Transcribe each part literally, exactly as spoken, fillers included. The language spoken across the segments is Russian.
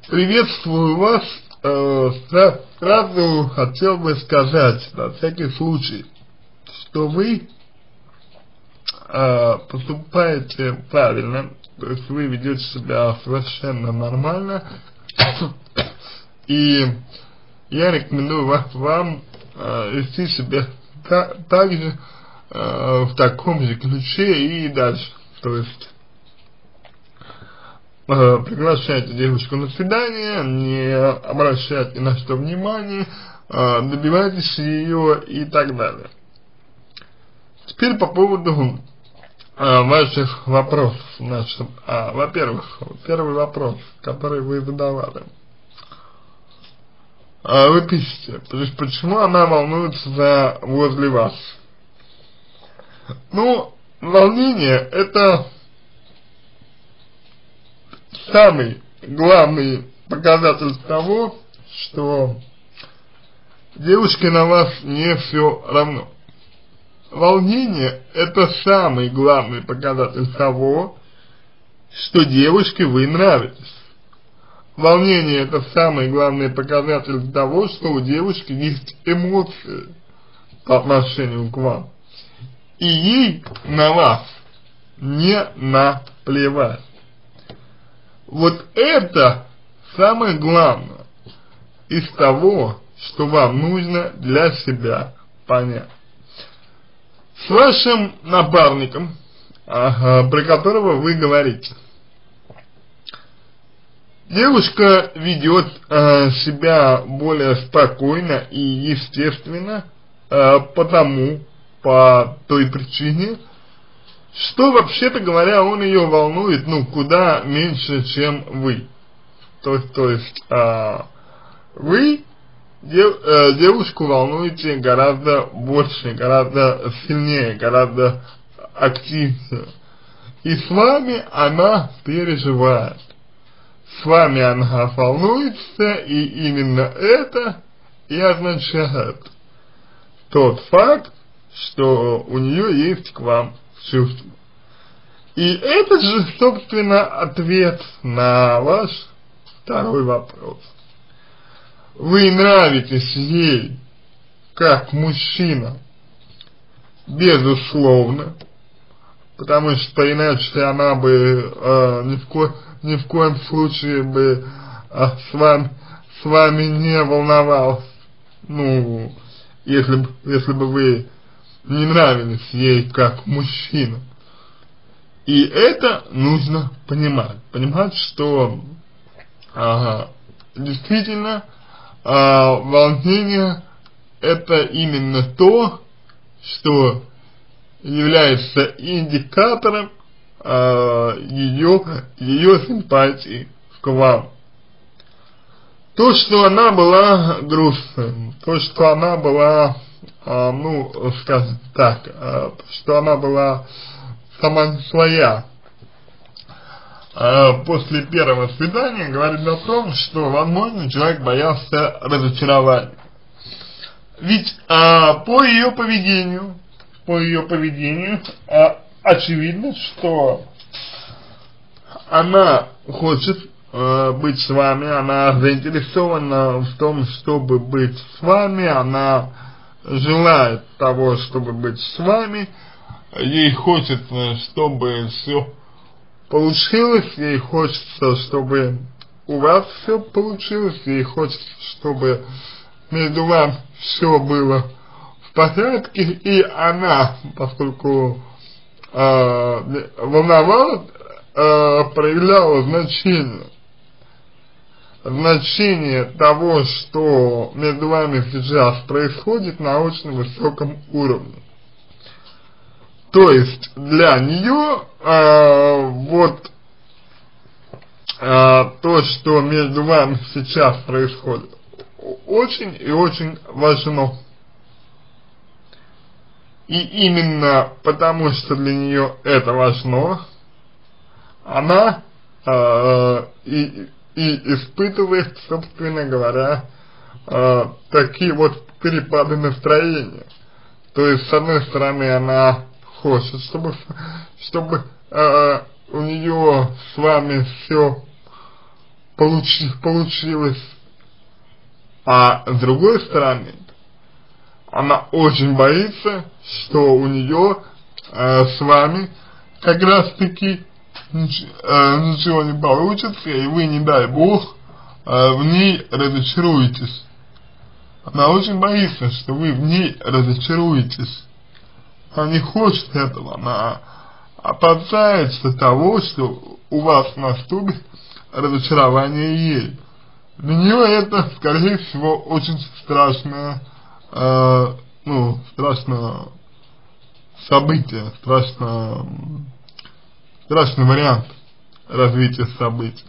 Приветствую вас. Э, сразу хотел бы сказать, на всякий случай, что вы э, поступаете правильно, то есть вы ведете себя совершенно нормально, и я рекомендую вас, вам э, вести себя та, так же, э, в таком же ключе и дальше, то есть приглашайте девушку на свидание, не обращайте на что внимание, добивайтесь ее и так далее. Теперь по поводу а, ваших вопросов. Значит, а, во-первых, первый вопрос, который вы задавали. А, вы пишете, то есть почему она волнуется возле вас? Ну, волнение — это самый главный показатель того, что девушке на вас не все равно. Волнение — это самый главный показатель того, что девушке вы нравитесь. Волнение — это самый главный показатель того, что у девушки есть эмоции по отношению к вам. И ей на вас не наплевать. Вот это самое главное из того, что вам нужно для себя понять. С вашим напарником, ага, про которого вы говорите, девушка ведет э, себя более спокойно и естественно, э, потому, по той причине, что, вообще-то говоря, он ее волнует, ну, куда меньше, чем вы. То, то есть, а, вы дев, э, девушку волнуете гораздо больше, гораздо сильнее, гораздо активнее. И с вами она переживает. С вами она волнуется, и именно это и означает тот факт, что у нее есть к вам чувства. И это же, собственно, ответ на ваш второй вопрос. Вы нравитесь ей как мужчина, безусловно, потому что иначе она бы э, ни, в ко ни в коем случае бы э, с, вами, с вами не волновалась. Ну, если бы, если бы вы не нравились ей как мужчина. И это нужно понимать. Понимать, что ага, действительно а, волнение — это именно то, что является индикатором а, ее, ее симпатии к вам. То, что она была грустной, то, что она была, а, ну, скажем так, а, что она была сама не своя, а, после первого свидания, говорит о том, что, возможно, человек боялся разочарования. Ведь а, по ее поведению, по ее поведению, а, очевидно, что она хочет быть с вами, она заинтересована в том, чтобы быть с вами, она желает того, чтобы быть с вами, ей хочется, чтобы все получилось, ей хочется, чтобы у вас все получилось, ей хочется, чтобы между вами все было в порядке, и она, поскольку э, волновалась, э, проявляла значение. Значение того, что между вами сейчас происходит, на очень высоком уровне. То есть для нее э, вот э, то, что между вами сейчас происходит, очень и очень важно. И именно потому, что для нее это важно, она э, и и испытывает, собственно говоря, э, такие вот перепады настроения. То есть, с одной стороны, она хочет, чтобы, чтобы э, у нее с вами все получи, получилось. А с другой стороны, она очень боится, что у нее э, с вами как раз таки нич э, ничего не получится, и вы, не дай бог, э, в ней разочаруетесь. Она очень боится, что вы в ней разочаруетесь. Она не хочет этого, она опасается того, что у вас наступит разочарование ей. Для нее это, скорее всего, очень страшное, э, ну, страшное событие, страшно, страшный вариант развития событий.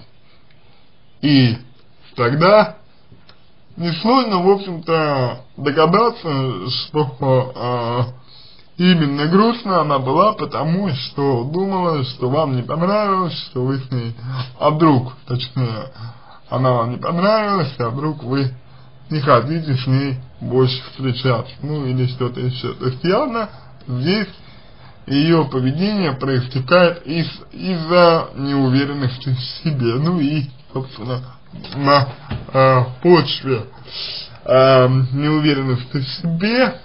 И тогда несложно, в общем-то, догадаться, что э, именно грустно она была, потому что думала, что вам не понравилось, что вы с ней, а вдруг, точнее, она вам не понравилась, а вдруг вы не хотите с ней больше встречаться, ну или что-то еще. То есть явно здесь ее поведение проистекает из, из-за неуверенности в себе, ну и, собственно, на э, почве э, неуверенности в себе,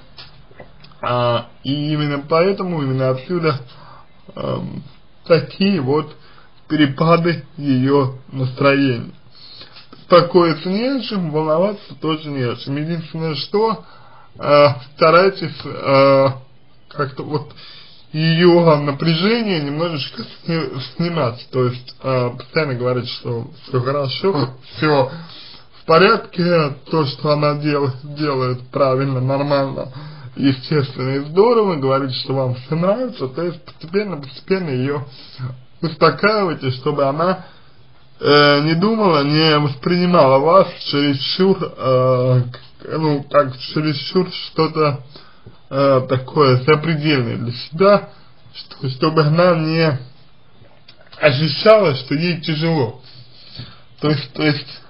э, и именно поэтому, именно отсюда э, такие вот перепады ее настроения. Беспокоиться не о чем, волноваться тоже не о чем. Единственное, что э, старайтесь э, как-то вот ее напряжение немножечко сни снимать, то есть э, постоянно говорить, что все хорошо, все в порядке, то, что она дел делает правильно, нормально, естественно и здорово, говорить, что вам все нравится, то есть постепенно-постепенно ее успокаивайте, чтобы она э, не думала, не воспринимала вас чересчур, э, ну, как чересчур что-то Э, такое запредельное для себя, что, чтобы она не ощущала, что ей тяжело. То есть, то есть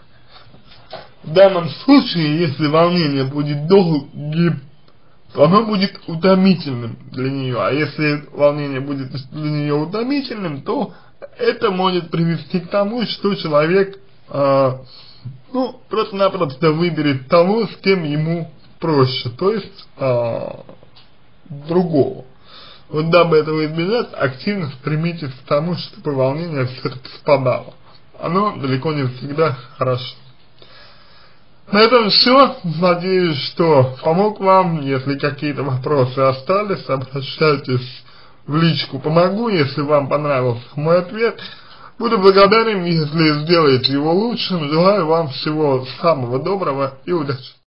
в данном случае, если волнение будет долгим, то оно будет утомительным для нее, а если волнение будет для нее утомительным, то это может привести к тому, что человек э, ну, просто-напросто выберет того, с кем ему проще, то есть а, другого. Вот дабы этого избежать, активно стремитесь к тому, чтобы волнение все-таки спадало. Оно далеко не всегда хорошо. На этом все. Надеюсь, что помог вам. Если какие-то вопросы остались, обращайтесь в личку «Помогу». Если вам понравился мой ответ, буду благодарен, если сделаете его лучшим. Желаю вам всего самого доброго и удачи.